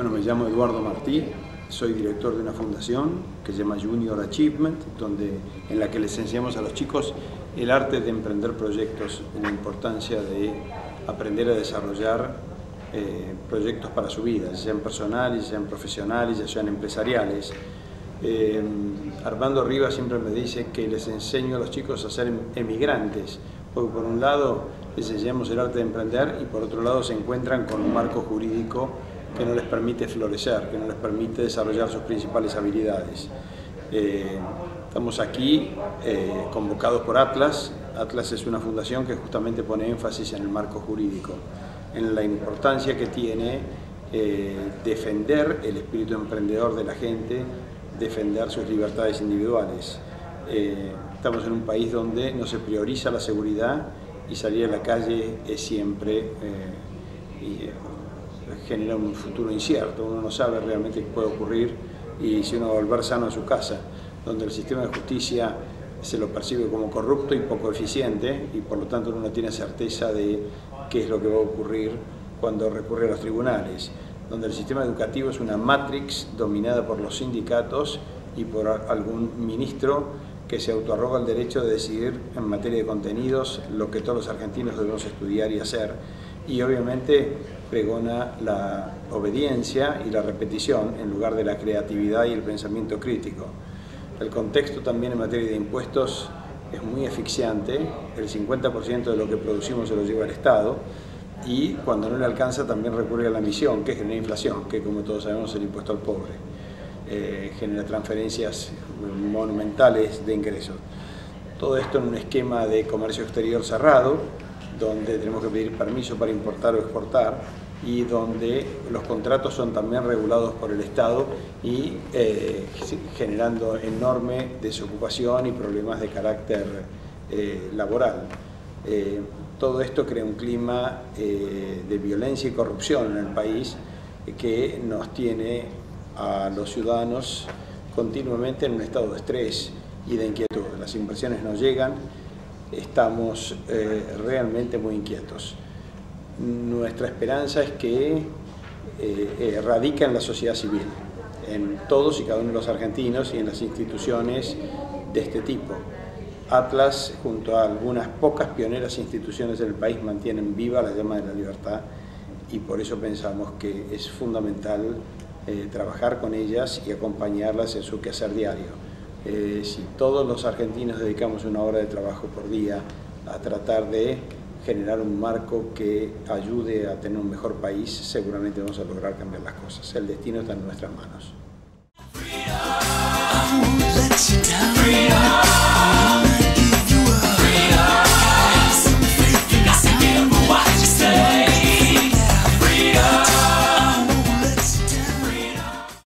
Bueno, me llamo Eduardo Martí, soy director de una fundación que se llama Junior Achievement, en la que les enseñamos a los chicos el arte de emprender proyectos, la importancia de aprender a desarrollar proyectos para su vida, ya sean personales, ya sean profesionales, ya sean empresariales. Armando Rivas siempre me dice que les enseño a los chicos a ser emigrantes, porque por un lado les enseñamos el arte de emprender y por otro lado se encuentran con un marco jurídico que no les permite florecer, que no les permite desarrollar sus principales habilidades. Estamos aquí convocados por Atlas. Atlas es una fundación que justamente pone énfasis en el marco jurídico, en la importancia que tiene defender el espíritu emprendedor de la gente, defender sus libertades individuales. Estamos en un país donde no se prioriza la seguridad y salir a la calle es siempre genera un futuro incierto. Uno no sabe realmente qué puede ocurrir y si uno va a volver sano a su casa, donde el sistema de justicia se lo percibe como corrupto y poco eficiente y por lo tanto uno no tiene certeza de qué es lo que va a ocurrir cuando recurre a los tribunales, donde el sistema educativo es una matrix dominada por los sindicatos y por algún ministro que se autoarroga el derecho de decidir en materia de contenidos lo que todos los argentinos debemos estudiar y hacer, y obviamente pregona la obediencia y la repetición en lugar de la creatividad y el pensamiento crítico. El contexto también en materia de impuestos es muy asfixiante, el 50% de lo que producimos se lo lleva el Estado, y cuando no le alcanza también recurre a la misión, que es generar inflación, que como todos sabemos es el impuesto al pobre. Genera transferencias monumentales de ingresos. Todo esto en un esquema de comercio exterior cerrado, donde tenemos que pedir permiso para importar o exportar y donde los contratos son también regulados por el Estado y generando enorme desocupación y problemas de carácter laboral. Todo esto crea un clima de violencia y corrupción en el país que nos tiene a los ciudadanos continuamente en un estado de estrés y de inquietud. Las inversiones no llegan, estamos realmente muy inquietos. Nuestra esperanza es que radica en la sociedad civil, en todos y cada uno de los argentinos y en las instituciones de este tipo. Atlas, junto a algunas pocas pioneras instituciones del país, mantienen viva la llama de la libertad y por eso pensamos que es fundamental trabajar con ellas y acompañarlas en su quehacer diario. Si todos los argentinos dedicamos una hora de trabajo por día a tratar de generar un marco que ayude a tener un mejor país, seguramente vamos a lograr cambiar las cosas. El destino está en nuestras manos.